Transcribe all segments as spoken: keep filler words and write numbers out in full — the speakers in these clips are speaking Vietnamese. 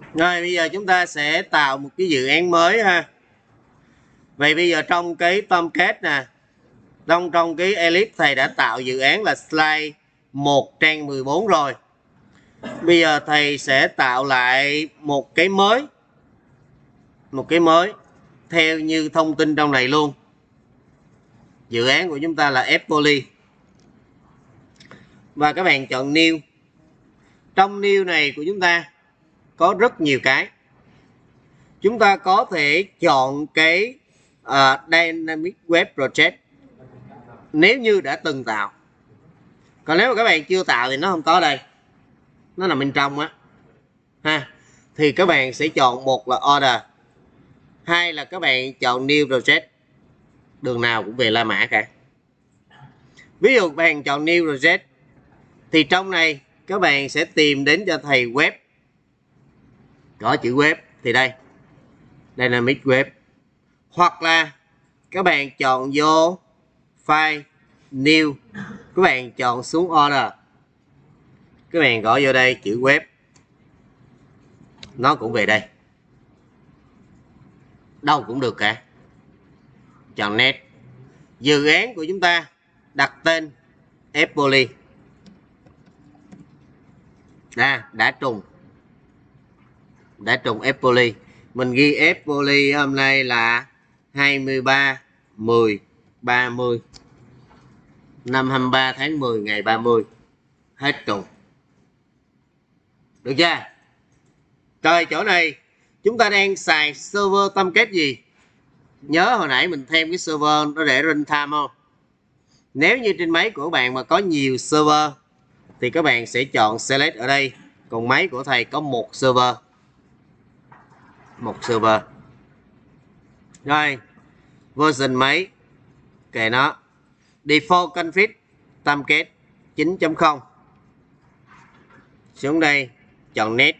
Rồi bây giờ chúng ta sẽ tạo một cái dự án mới ha. Vậy bây giờ trong cái Tomcat nè, trong trong cái Ellipse thầy đã tạo dự án là slide một trang mười bốn rồi. Bây giờ thầy sẽ tạo lại một cái mới. Một cái mới theo như thông tin trong này luôn. Dự án của chúng ta là F-Poly. Và các bạn chọn New. Trong New này của chúng ta có rất nhiều cái. Chúng ta có thể chọn cái uh, Dynamic Web Project nếu như đã từng tạo. Còn nếu mà các bạn chưa tạo thì nó không có đây. Nó nằm bên trong á. Ha. Thì các bạn sẽ chọn một là Order. Hai là các bạn chọn New Project. Đường nào cũng về La Mã cả. Ví dụ các bạn chọn New Project thì trong này các bạn sẽ tìm đến cho thầy web. Có chữ web thì đây. Dynamic Web. Hoặc là các bạn chọn vô File New. Các bạn chọn xuống Order. Các bạn gõ vô đây chữ web. Nó cũng về đây. Đâu cũng được cả. Chọn Net. Dự án của chúng ta đặt tên F-Poly. À, đã trùng. Đã trùng F-Poly. Mình ghi F-Poly hôm nay là hai mươi ba mười ba mươi. Năm hai mươi ba tháng mười ngày ba mươi. Hết trùng. Được chưa? Rồi chỗ này chúng ta đang xài server Tomcat gì? Nhớ hồi nãy mình thêm cái server nó để runtime không? Nếu như trên máy của các bạn mà có nhiều server thì các bạn sẽ chọn select ở đây. Còn máy của thầy có một server. Một server. Rồi. Version mấy? Kệ nó. Default config Tomcat chín chấm không. Xuống đây chọn Net.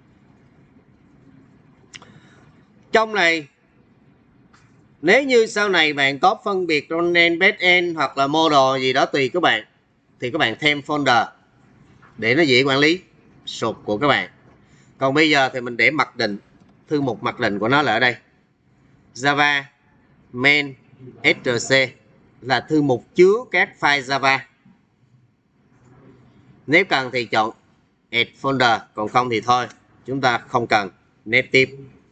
Trong này nếu như sau này bạn có phân biệt frontend, backend hoặc là model gì đó tùy các bạn thì các bạn thêm folder để nó dễ quản lý sụt của các bạn. Còn bây giờ thì mình để mặc định, thư mục mặc định của nó là ở đây. Java main src là thư mục chứa các file Java. Nếu cần thì chọn add folder, còn không thì thôi, chúng ta không cần. Native.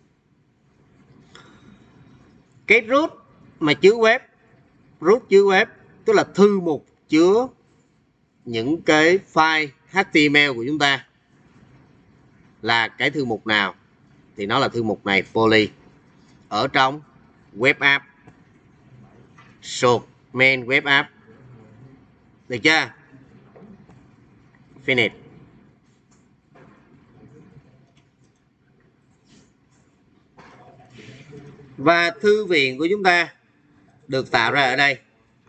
Cái root mà chứa web, root chứa web tức là thư mục chứa những cái file hát tê em lờ của chúng ta là cái thư mục nào thì nó là thư mục này, Poly, ở trong web app, source main web app. Được chưa? Finish. Và thư viện của chúng ta được tạo ra ở đây.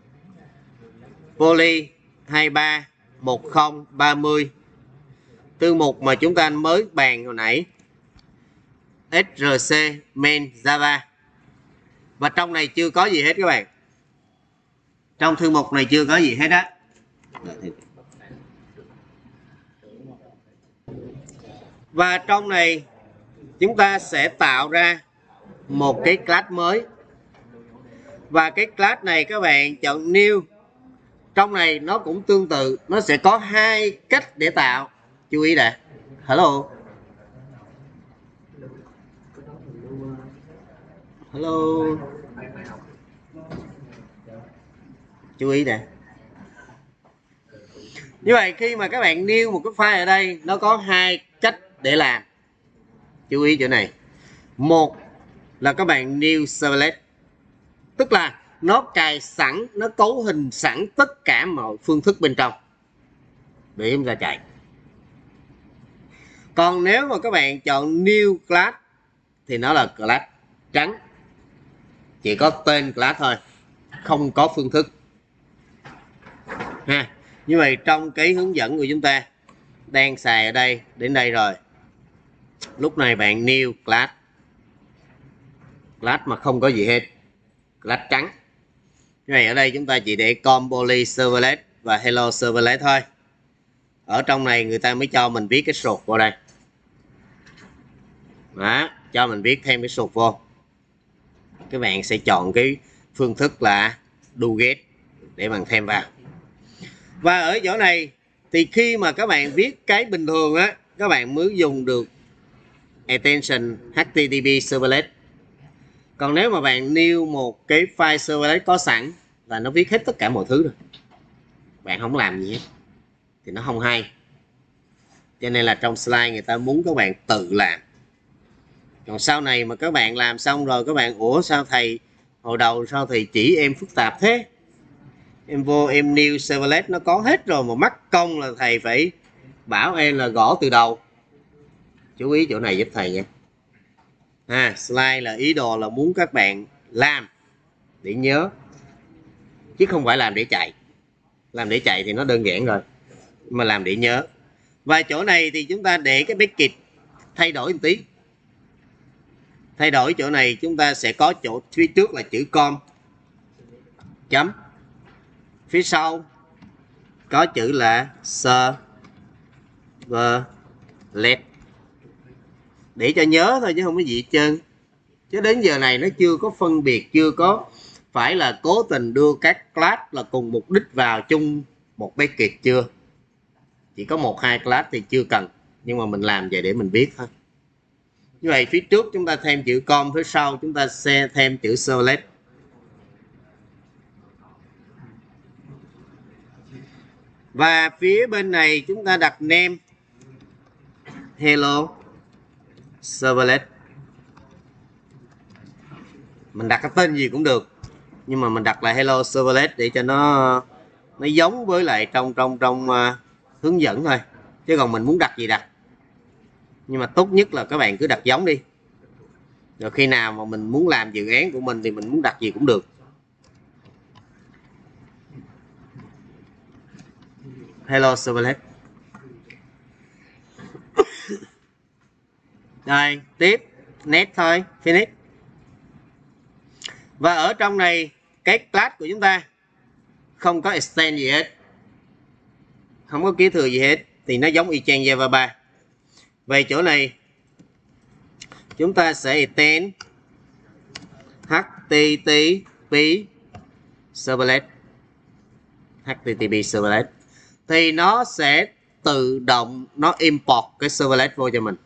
Poly hai ba một không ba mươi. Thư mục mà chúng ta mới bàn hồi nãy. src main Java. Và trong này chưa có gì hết các bạn. Trong thư mục này chưa có gì hết á. Và trong này chúng ta sẽ tạo ra một cái class mới. Và cái class này các bạn chọn new. Trong này nó cũng tương tự, nó sẽ có hai cách để tạo. Chú ý đã. Hello. Hello. Chú ý nè. Như vậy khi mà các bạn new một cái file ở đây, nó có hai cách để làm. Chú ý chỗ này. Một là các bạn new servlet. Tức là nó cài sẵn, nó cấu hình sẵn tất cả mọi phương thức bên trong để chúng ta chạy. Còn nếu mà các bạn chọn new class thì nó là class trắng. Chỉ có tên class thôi, không có phương thức. Ha. Như vậy trong cái hướng dẫn của chúng ta đang xài ở đây đến đây rồi. Lúc này bạn new class. Class mà không có gì hết. Class trắng. Như vậy ở đây chúng ta chỉ để com poly servlet và hello servlet thôi. Ở trong này người ta mới cho mình viết cái sort vào đây. Đó, cho mình viết thêm cái sụt vô. Các bạn sẽ chọn cái phương thức là do get để bạn thêm vào. Và ở chỗ này thì khi mà các bạn viết cái bình thường á, các bạn mới dùng được attention hát tê tê pê servlet. Còn nếu mà bạn new một cái file servlet có sẵn là nó viết hết tất cả mọi thứ rồi, bạn không làm gì hết thì nó không hay. Cho nên là trong slide người ta muốn các bạn tự làm. Còn sau này mà các bạn làm xong rồi các bạn ủa sao thầy hồi đầu sao thầy chỉ em phức tạp thế, em vô em new servlet nó có hết rồi mà mắc công là thầy phải bảo em là gõ từ đầu. Chú ý chỗ này giúp thầy nha. À, slide là ý đồ là muốn các bạn làm để nhớ chứ không phải làm để chạy. Làm để chạy thì nó đơn giản rồi, mà làm để nhớ. Và chỗ này thì chúng ta để cái package thay đổi một tí. Thay đổi chỗ này chúng ta sẽ có chỗ phía trước là chữ com chấm, phía sau có chữ là servlet để cho nhớ thôi chứ không có gì hết trơn. Chứ đến giờ này nó chưa có phân biệt, chưa có phải là cố tình đưa các class là cùng mục đích vào chung một package chưa. Chỉ có một hai class thì chưa cần, nhưng mà mình làm vậy để mình biết thôi. Như vậy phía trước chúng ta thêm chữ com, phía sau chúng ta sẽ thêm chữ servlet. Và phía bên này chúng ta đặt name hello servlet. Mình đặt cái tên gì cũng được, nhưng mà mình đặt là hello servlet để cho nó nó giống với lại trong trong trong uh, hướng dẫn thôi. Chứ còn mình muốn đặt gì đặt. Nhưng mà tốt nhất là các bạn cứ đặt giống đi. Rồi khi nào mà mình muốn làm dự án của mình thì mình muốn đặt gì cũng được. Hello servlet. Rồi, tiếp. Next thôi. Finish. Và ở trong này, cái class của chúng ta không có extend gì hết. Không có ký thừa gì hết. Thì nó giống y chang Java ba. Về chỗ này, chúng ta sẽ extend hát tê tê pê servlet. hát tê tê pê servlet. Thì nó sẽ tự động nó import cái servlet vô cho mình.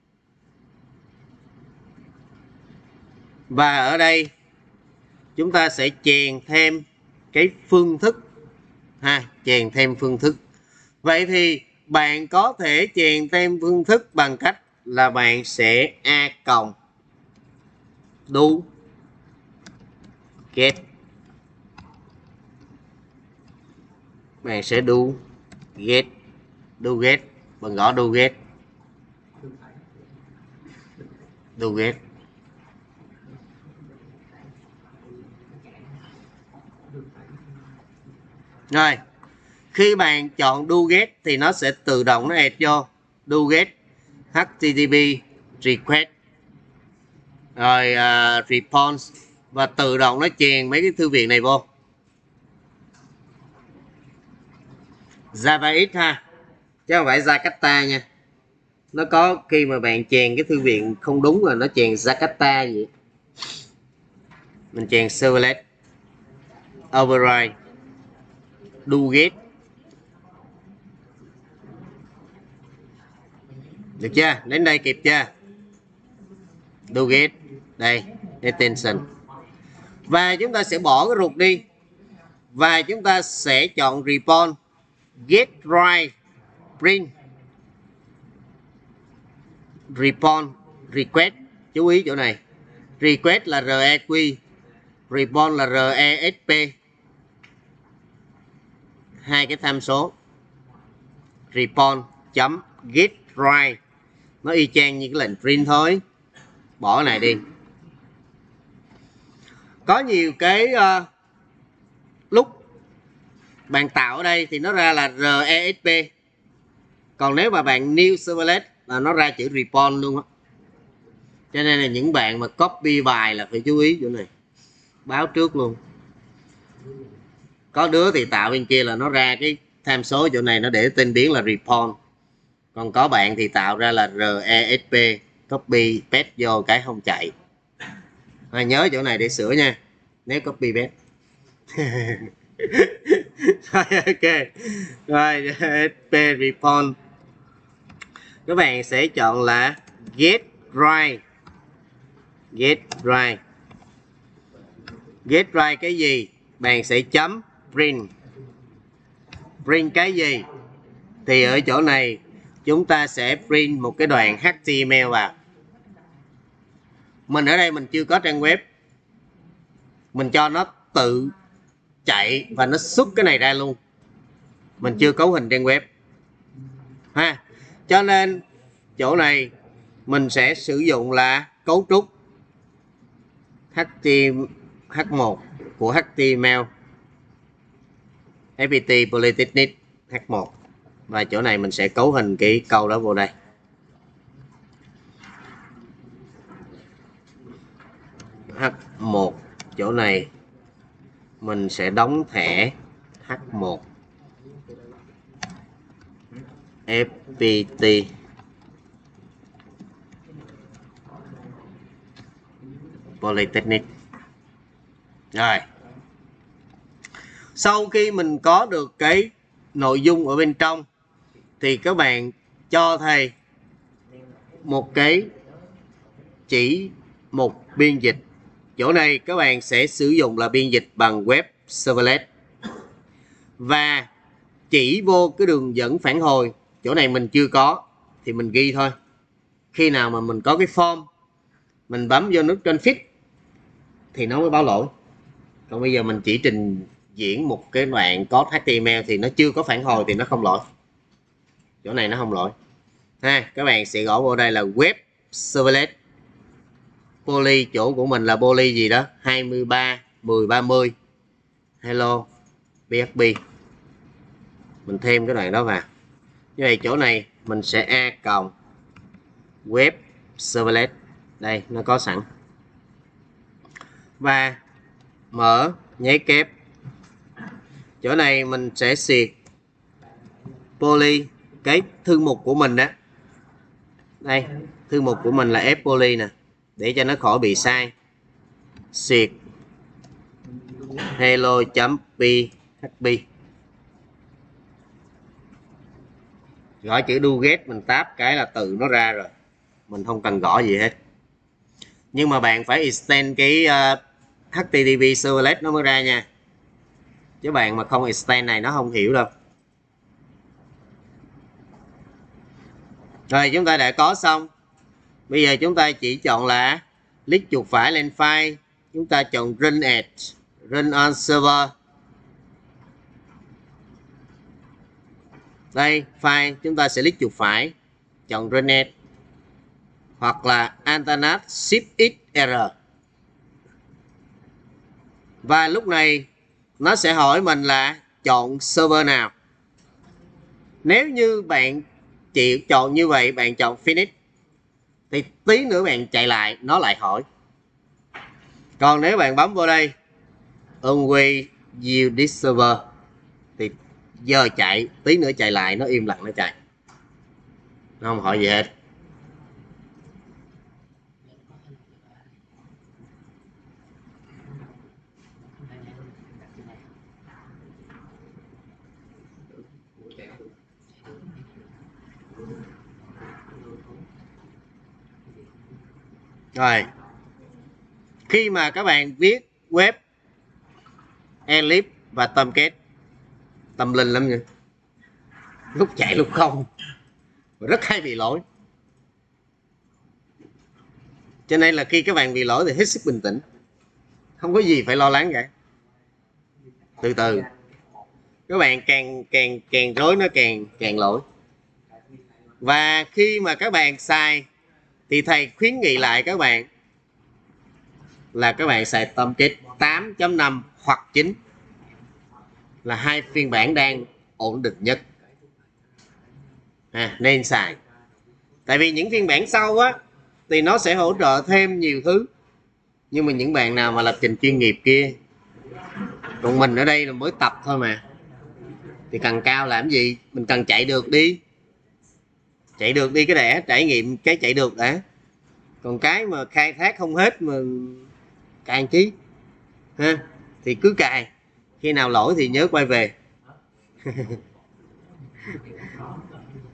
Và ở đây chúng ta sẽ chèn thêm cái phương thức ha, chèn thêm phương thức. Vậy thì bạn có thể chèn thêm phương thức bằng cách là bạn sẽ a cộng do get. Bạn sẽ do get, do get, bạn gõ do get, do get. Rồi, khi bạn chọn do get thì nó sẽ tự động nó add vô do get hát tê tê pê request rồi uh, response và tự động nó chèn mấy cái thư viện này vô. JavaX ha, chứ không phải Jakarta nha. Nó có khi mà bạn chèn cái thư viện không đúng là nó chèn Jakarta vậy. Mình chèn servlet override do get. Được chưa? Đến đây kịp chưa? Do get. Đây, attention. Và chúng ta sẽ bỏ cái ruột đi. Và chúng ta sẽ chọn response get right print response request. Chú ý chỗ này. Request là rê quy, response là rê ét pê. Hai cái tham số. Response chấm get right. Nó y chang như cái lệnh print thôi. Bỏ cái này đi. Có nhiều cái uh, lúc bạn tạo ở đây thì nó ra là rê ét pê. Còn nếu mà bạn new servlet là nó ra chữ response luôn á. Cho nên là những bạn mà copy bài là phải chú ý chỗ này. Báo trước luôn. Có đứa thì tạo bên kia là nó ra cái tham số chỗ này nó để tên biến là response. Còn có bạn thì tạo ra là rê ét pê copy paste vô cái không chạy. À, nhớ chỗ này để sửa nha nếu copy paste. Rồi, ok rồi ét pê report các bạn sẽ chọn là get right. Get right get right cái gì? Bạn sẽ chấm print. Print cái gì? Thì ở chỗ này chúng ta sẽ print một cái đoạn hát tê em lờ vào. Mình ở đây mình chưa có trang web, mình cho nó tự chạy và nó xuất cái này ra luôn, mình chưa cấu hình trang web ha. Cho nên chỗ này mình sẽ sử dụng là cấu trúc hát tê hát một của hát tê em lờ ép pê tê Polytechnic hát một, và chỗ này mình sẽ cấu hình cái câu đó vô đây. hát một chỗ này mình sẽ đóng thẻ hát một ép pê tê Polytechnic. Rồi, sau khi mình có được cái nội dung ở bên trong thì các bạn cho thầy một cái chỉ một biên dịch. Chỗ này các bạn sẽ sử dụng là biên dịch bằng web servlet và chỉ vô cái đường dẫn phản hồi. Chỗ này mình chưa có thì mình ghi thôi. Khi nào mà mình có cái form mình bấm vô nút config thì nó mới báo lỗi. Còn bây giờ mình chỉ trình diễn một cái đoạn code hát tê em lờ thì nó chưa có phản hồi thì nó không lỗi. Chỗ này nó không lỗi ha. Các bạn sẽ gõ vô đây là web servlet poly, chỗ của mình là poly gì đó hai mươi ba mười ba mươi hello pê hát pê, mình thêm cái đoạn đó vào. Như vậy chỗ này mình sẽ a cộng web servlet, đây nó có sẵn, và mở nháy kép. Chỗ này mình sẽ xuyệt poly cái thư mục của mình đó. Đây thư mục của mình là f poly nè, để cho nó khỏi bị sai. Xuyệt hello.php, gõ chữ do get, mình tab cái là từ nó ra rồi, mình không cần gõ gì hết. Nhưng mà bạn phải extend cái uh, hát tê tê pê servlet nó mới ra nha, chứ bạn mà không extend này nó không hiểu đâu. Rồi chúng ta đã có xong. Bây giờ chúng ta chỉ chọn là click chuột phải lên file, chúng ta chọn run as, run on server. Đây file, chúng ta sẽ click chuột phải chọn run as hoặc là alternate shift x error. Và lúc này nó sẽ hỏi mình là chọn server nào. Nếu như bạn chỉ chọn như vậy, bạn chọn finish thì tí nữa bạn chạy lại nó lại hỏi. Còn nếu bạn bấm vô đây only use this server thì giờ chạy, tí nữa chạy lại nó im lặng nó chạy, nó không hỏi gì hết. Rồi, khi mà các bạn viết web ellipse và tomcat tâm linh lắm nha, lúc chạy lúc không, rất hay bị lỗi. Cho nên là khi các bạn bị lỗi thì hết sức bình tĩnh, không có gì phải lo lắng cả. Từ từ các bạn càng càng càng rối nó càng càng lỗi. Và khi mà các bạn xài thì thầy khuyến nghị lại các bạn là các bạn xài Tomcat tám chấm năm hoặc chín là hai phiên bản đang ổn định nhất, à, nên xài. Tại vì những phiên bản sau á thì nó sẽ hỗ trợ thêm nhiều thứ, nhưng mà những bạn nào mà lập trình chuyên nghiệp kia, còn mình ở đây là mới tập thôi mà, thì cần cao làm gì, mình cần chạy được đi, chạy được đi cái đã, trải nghiệm cái chạy được đã. Còn cái mà khai thác không hết mà cài chí ha, thì cứ cài, khi nào lỗi thì nhớ quay về.